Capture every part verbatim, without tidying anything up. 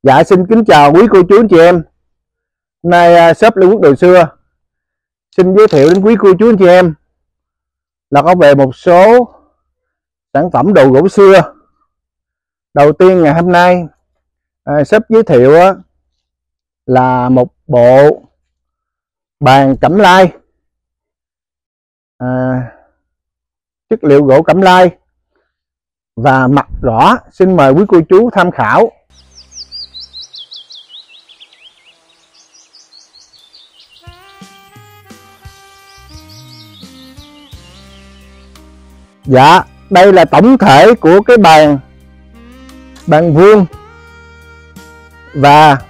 Dạ xin kính chào quý cô chú anh chị em. Hôm nay shop Lê Quốc Đồ Xưa xin giới thiệu đến quý cô chú anh chị em là có về một số sản phẩm đồ gỗ xưa. Đầu tiên ngày hôm nay à, shop giới thiệu á, là một bộ bàn cẩm lai, à, chất liệu gỗ cẩm lai và mặt đỏ. Xin mời quý cô chú tham khảo. Dạ, đây là tổng thể của cái bàn bàn vuông và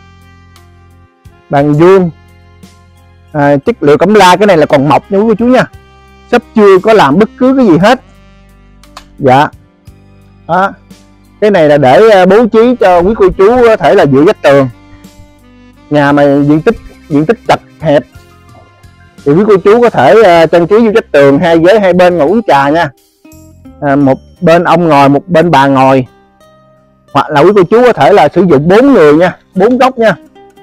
bàn vuông à, chất liệu cẩm lai. Cái này là còn mộc nha quý cô chú nha, shop chưa có làm bất cứ cái gì hết. Dạ đó. Cái này là để bố trí cho quý cô chú có thể là dựa vách tường. Nhà mà diện tích diện tích chật hẹp thì quý cô chú có thể uh, trang trí vô vách tường, hai ghế hai bên ngồi uống trà nha, à, một bên ông ngồi một bên bà ngồi, hoặc là quý cô chú có thể là sử dụng bốn người nha, bốn góc nha,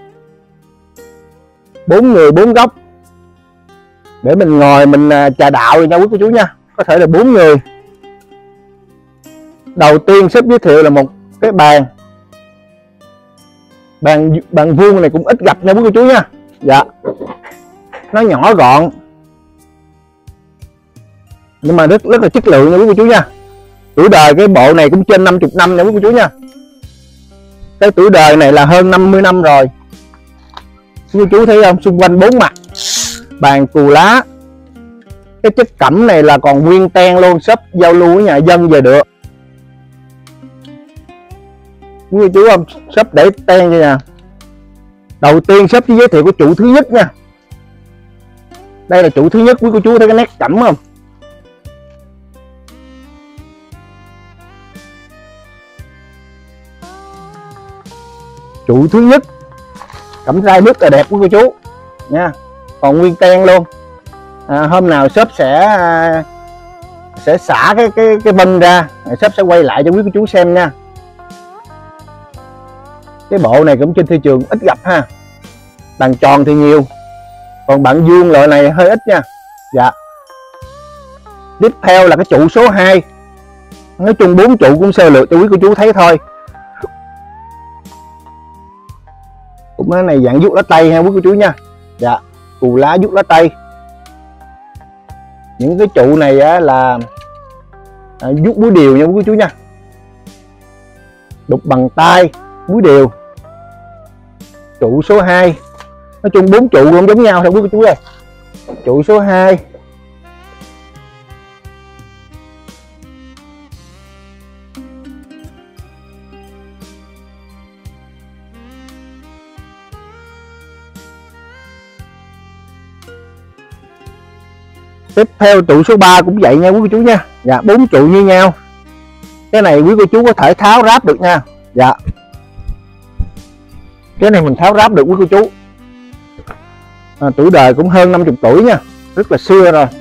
bốn người bốn góc để mình ngồi mình uh, trà đạo nha quý cô chú nha, có thể là bốn người. Đầu tiên shop giới thiệu là một cái bàn bàn bàn vuông này cũng ít gặp nha quý cô chú nha. Dạ, nó nhỏ gọn nhưng mà rất rất là chất lượng nha quý cô chú nha. Tuổi đời cái bộ này cũng trên năm mươi năm nha quý cô chú nha. Cái tuổi đời này là hơn năm mươi năm rồi. Quý cô chú thấy không, xung quanh bốn mặt bàn cù lá. Cái chất cẩm này là còn nguyên ten luôn, shop giao lưu với nhà dân về được. Quý cô chú không, shop để ten vậy nè. Đầu tiên shop chỉ giới thiệu của trụ thứ nhất nha. Đây là trụ thứ nhất, quý cô chú thấy cái nét cẩm không? Trụ thứ nhất cẩm rai rất là đẹp quý cô chú nha, còn nguyên ten luôn. À, hôm nào shop sẽ sẽ xả cái cái cái vân ra, shop sẽ quay lại cho quý cô chú xem nha. Cái bộ này cũng trên thị trường ít gặp ha. Bàn tròn thì nhiều, còn bạn vuông loại này hơi ít nha. Dạ. Tiếp theo là cái trụ số hai. Nói chung bốn trụ cũng sơ lược cho quý cô chú thấy thôi. Cũng cái này dạng vuốt lá tay ha quý cô chú nha. Dạ, cù lá vuốt lá tay. Những cái trụ này á, là à, vuốt búi đều nha quý cô chú nha. Đục bằng tay, búi đều. Trụ số hai. Nói chung bốn trụ không giống nhau thôi quý cô chú ơi. Trụ số hai. Tiếp theo trụ số ba cũng vậy nha quý cô chú nha. Dạ, bốn trụ như nhau. Cái này quý cô chú có thể tháo ráp được nha. Dạ. Cái này mình tháo ráp được quý cô chú. À, tuổi đời cũng hơn năm mươi tuổi nha, rất là xưa rồi.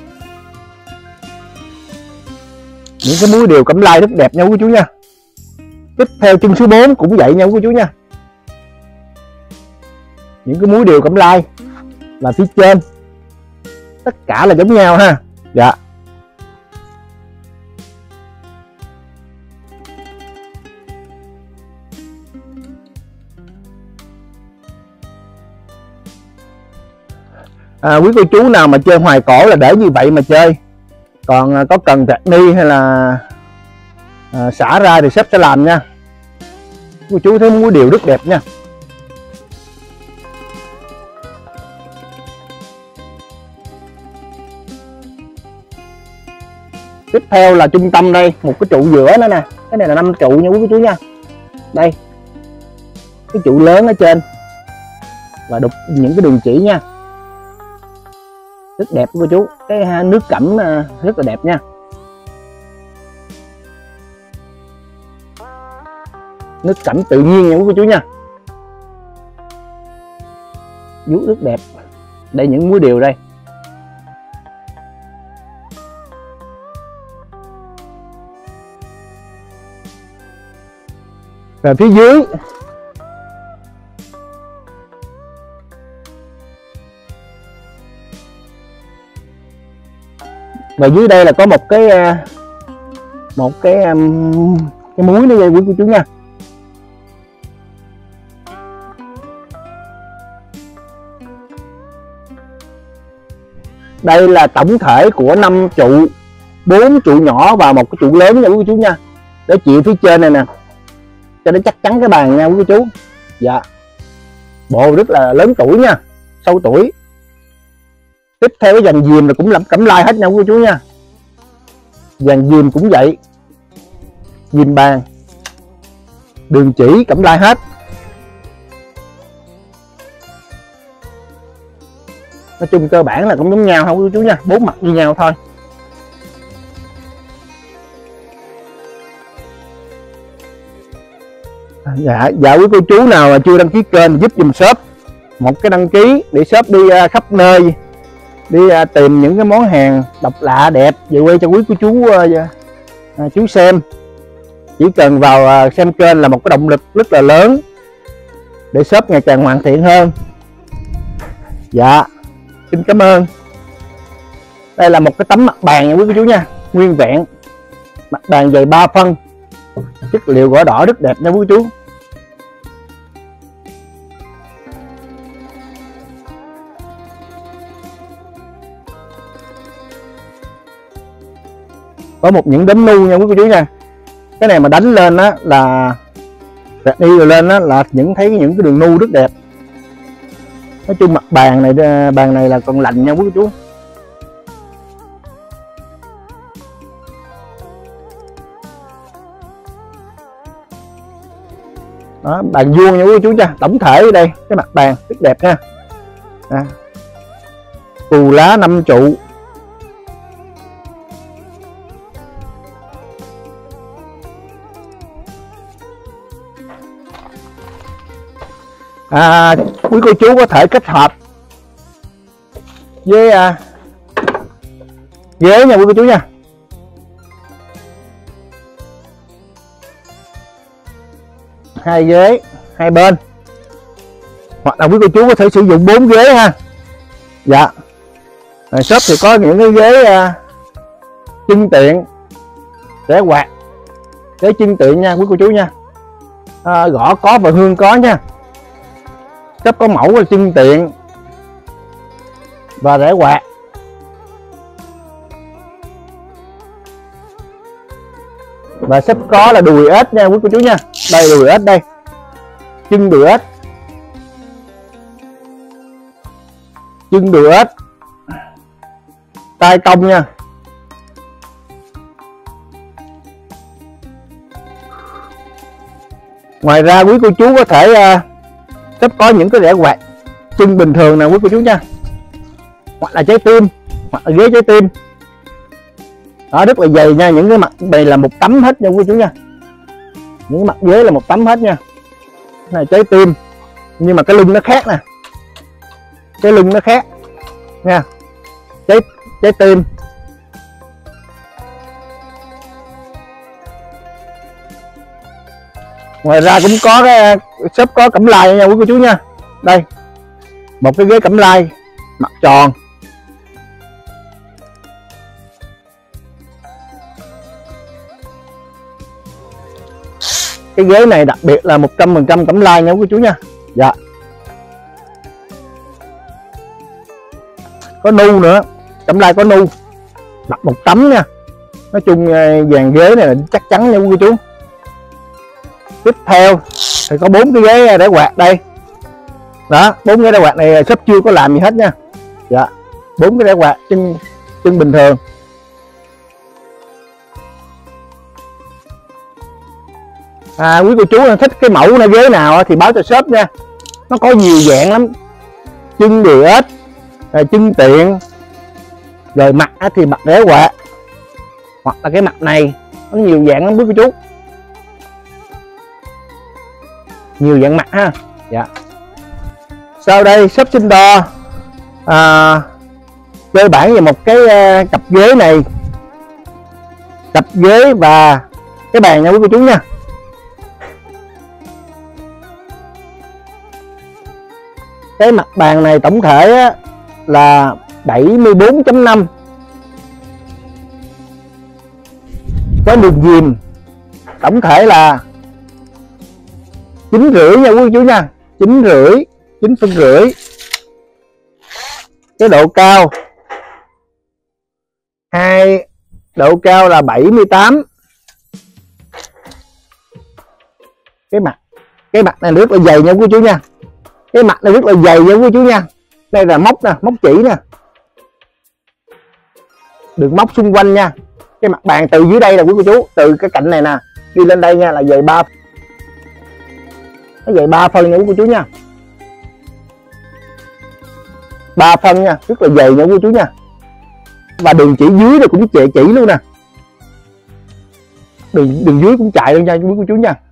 Những cái múi đều cẩm lai rất đẹp nha quý chú nha. Tiếp theo chân số bốn cũng vậy nha quý chú nha. Những cái múi đều cẩm lai là phía trên, tất cả là giống nhau ha. Dạ. À, quý cô chú nào mà chơi hoài cổ là để như vậy mà chơi, còn à, có cần vẹt ni hay là à, xả ra thì shop sẽ làm nha. Cô chú thấy múi đều rất đẹp nha. Tiếp theo là trung tâm đây, một cái trụ giữa nữa nè. Cái này là năm trụ nha quý cô chú nha. Đây, cái trụ lớn ở trên và đục những cái đường chỉ nha, rất đẹp cô chú. Cái nước cẩm rất là đẹp nha. Nước cẩm tự nhiên nha quý cô chú nha. Vuốt rất đẹp. Đây những múi đều đây. Và phía dưới Và dưới đây là có một cái một cái cái múi nữa quý cô chú nha. Đây là tổng thể của năm trụ, bốn trụ nhỏ và một cái trụ lớn nha quý cô chú nha. Để chịu phía trên này nè, cho nó chắc chắn cái bàn nha quý cô chú. Dạ, bộ rất là lớn tuổi nha, sâu tuổi. Tiếp theo cái dàn diềm là cũng làm cẩm lai hết nha quý cô chú nha. Dàn diềm cũng vậy, diềm bàn, đường chỉ cẩm lai hết. Nói chung cơ bản là cũng giống nhau không quý cô chú nha, bốn mặt như nhau thôi. Dạ, dạ quý cô chú nào mà chưa đăng ký kênh giúp dùm shop một cái đăng ký để shop đi uh, khắp nơi, đi uh, tìm những cái món hàng độc lạ đẹp về quê cho quý cô chú uh, uh, chú xem. Chỉ cần vào uh, xem kênh là một cái động lực rất là lớn để shop ngày càng hoàn thiện hơn. Dạ, xin cảm ơn. Đây là một cái tấm mặt bàn nha quý cô chú nha, nguyên vẹn, mặt bàn dày ba phân, chất liệu gỗ đỏ rất đẹp nha quý cô chú. Có một những đốm nu nha quý cô chú nha. Cái này mà đánh lên á là đi rồi lên á là những thấy những cái đường nu rất đẹp. Nói chung mặt bàn này bàn này là còn lạnh nha quý cô chú. Đó, bàn vuông nha quý cô chú nha. Tổng thể ở đây cái mặt bàn rất đẹp nha. À, cù lá năm trụ. À, quý cô chú có thể kết hợp với à, ghế nha quý cô chú nha. Hai ghế hai bên, hoặc là quý cô chú có thể sử dụng bốn ghế ha. Dạ, à, shop thì có những cái ghế à, chân tiện để quạt, ghế chân tiện nha quý cô chú nha. À, gõ có và hương có nha. Shop có mẫu là chân tiện và rẽ quạt. Và shop có là đùi ếch nha quý cô chú nha. Đây đùi ếch đây, chân đùi ếch, chân đùi ếch, tay cong nha. Ngoài ra quý cô chú có thể uh, shop có những cái rẽ quạt chân bình thường nè quý cô chú nha, hoặc là trái tim, hoặc là ghế trái tim. Đó, rất là dày nha. Những cái mặt này là một tấm hết nha quý cô chú nha. Những mặt ghế là một tấm hết nha. Này trái tim, nhưng mà cái lưng nó khác nè, cái lưng nó khác nha. Trái trái tim. Ngoài ra cũng có cái shop có cẩm lai nha quý cô chú nha. Đây, một cái ghế cẩm lai mặt tròn. Cái ghế này đặc biệt là một trăm phần trăm cẩm lai nha quý cô chú nha. Dạ, có nu nữa, cẩm lai có nu, đặt một tấm nha. Nói chung dàn ghế này là chắc chắn nha quý cô chú. Tiếp theo thì có bốn cái ghế để quạt đây. Đó, bốn cái để quạt này shop chưa có làm gì hết nha. Dạ, bốn cái để quạt chân chân bình thường. À, quý cô chú thích cái mẫu này ghế nào thì báo cho shop nha. Nó có nhiều dạng lắm. Chân đùi ếch, chân tiện, rồi mặt thì mặt để quạt, hoặc là cái mặt này, nó nhiều dạng lắm quý cô chú. Nhiều dạng mặt ha. Dạ. Sau đây shop xin đo à, cơ bản về một cái uh, cặp ghế này, cặp ghế và cái bàn nha quý cô chú nha. Cái mặt bàn này tổng thể á, là bảy mươi bốn chấm năm, với đường viền tổng thể là chín rưỡi nha quý cô chú nha, chín rưỡi, chín phân rưỡi. Cái độ cao hai, độ cao là bảy mươi tám. Cái mặt cái mặt này rất là dày nha quý chú nha, cái mặt này rất là dày nha quý chú nha. Đây là móc nè, móc chỉ nè, đường móc xung quanh nha. Cái mặt bàn từ dưới đây là quý cô chú, từ cái cạnh này nè đi lên đây nha là dày ba, nó dày ba phân nha quý cô chú nha, ba phân nha, rất là dày nha quý cô chú nha. Và đường chỉ dưới này cũng chạy chỉ luôn nè, đường đường dưới cũng chạy luôn nha quý cô chú nha.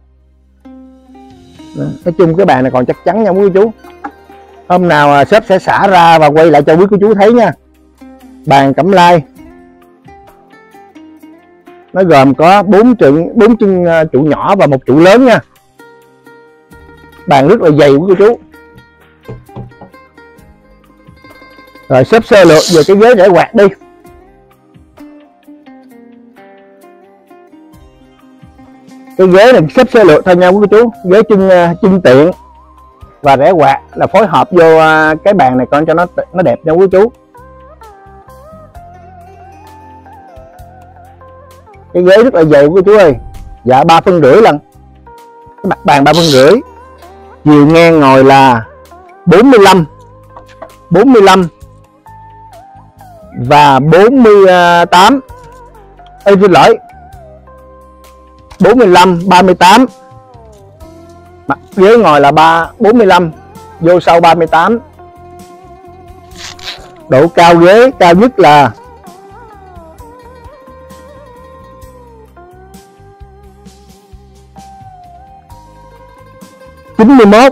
Nói chung cái bàn này còn chắc chắn nha quý cô chú. Hôm nào shop sẽ xả ra và quay lại cho quý cô chú thấy nha. Bàn cẩm lai nó gồm có bốn chân bốn chân trụ nhỏ và một trụ lớn nha. Bàn rất là dày quý cô chú. Rồi shop sơ lược về cái ghế để quạt đi. Cái ghế này shop sơ lược thôi nha quý cô chú. Ghế chân chân tiện và rẽ quạt là phối hợp vô cái bàn này con cho nó nó đẹp nha quý cô chú. Cái ghế rất là dày quý cô chú ơi. Dạ ba phân rưỡi lần. Cái mặt bàn ba phân rưỡi. Chiều ngang ngồi là bốn mươi lăm, bốn mươi lăm và bốn mươi tám. Ê xin lỗi, bốn mươi lăm, ba mươi tám. Mặt ghế ngồi là ba bốn mươi lăm, vô sau ba mươi tám. Độ cao ghế cao nhất là chín mươi mốt.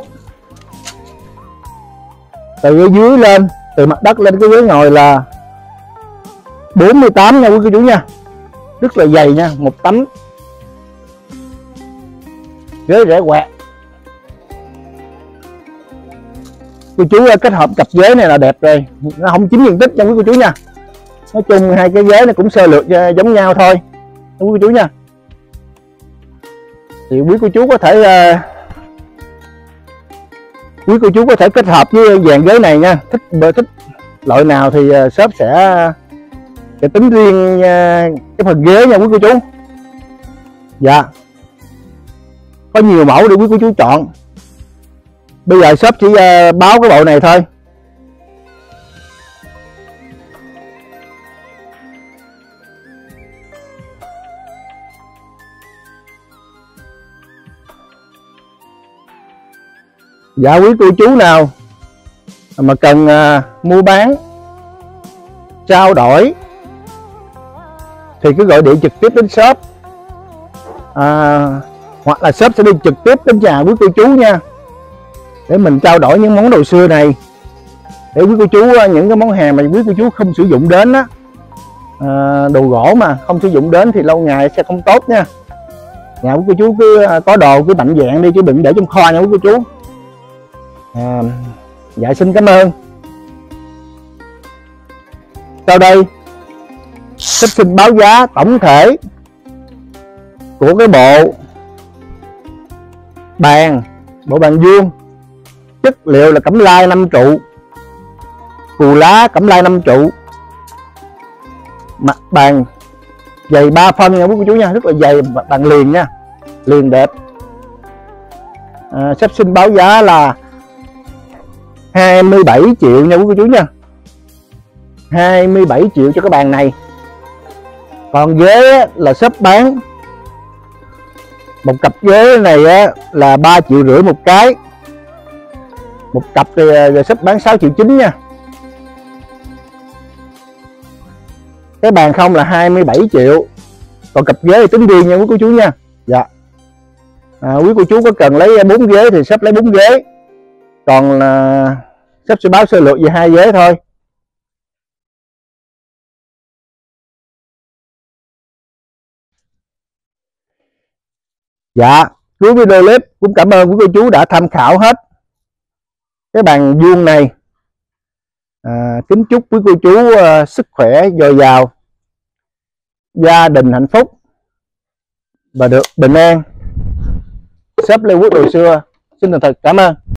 Từ ở dưới lên, từ mặt đất lên cái ghế ngồi là bốn mươi tám nha quý cô chú nha. Rất là dày nha, một tấm. Ghế rẽ quạt. Cô chú kết hợp cặp ghế này là đẹp rồi, nó không chiếm diện tích nha quý cô chú nha. Nói chung hai cái ghế này cũng sơ lược giống nhau thôi quý cô chú nha. Thì quý cô chú có thể uh, quý cô chú có thể kết hợp với dàn ghế này nha. Thích thích loại nào thì shop sẽ sẽ tính riêng cái phần ghế nha quý cô chú. Dạ, có nhiều mẫu để quý cô chú chọn. Bây giờ shop chỉ báo cái bộ này thôi. Dạ quý cô chú nào mà cần uh, mua bán, trao đổi thì cứ gọi điện trực tiếp đến shop, à, hoặc là shop sẽ đi trực tiếp đến nhà quý cô chú nha, để mình trao đổi những món đồ xưa này, để quý cô chú những cái món hàng mà quý cô chú không sử dụng đến á, à, đồ gỗ mà không sử dụng đến thì lâu ngày sẽ không tốt nha. Nhà quý cô chú cứ có đồ cứ mạnh dạn đi chứ đừng để trong kho nha quý cô chú. À, dạ xin cảm ơn. Sau đây shop xin báo giá tổng thể của cái bộ bàn, bộ bàn vuông, chất liệu là cẩm lai năm trụ, cù lá cẩm lai năm trụ, mặt bàn dày ba phân nha quý cô chú nha, rất là dày, bàn liền nha, liền đẹp. À, shop xin báo giá là hai mươi bảy triệu nha quý cô chú nha, hai mươi bảy triệu cho cái bàn này. Còn ghế là shop bán một cặp ghế này á, là ba triệu rưỡi một cái, một cặp thì shop bán sáu triệu chín nha. Cái bàn không là hai mươi bảy triệu, còn cặp ghế thì tính riêng nha quý cô chú nha. Dạ, à, quý cô chú có cần lấy bốn ghế thì shop lấy bốn ghế, còn là shop sẽ báo sơ lược về hai ghế thôi. Dạ, cuối video clip cũng cảm ơn quý cô chú đã tham khảo hết cái bàn vuông này. À, kính chúc quý cô chú uh, sức khỏe dồi dào, gia đình hạnh phúc. và được bình an. Shop Lê Quốc đồ xưa xin thành thật cảm ơn.